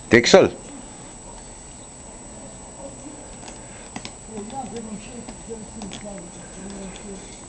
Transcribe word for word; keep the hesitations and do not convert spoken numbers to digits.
Texel. Eu n-am venit și eu să-l țin,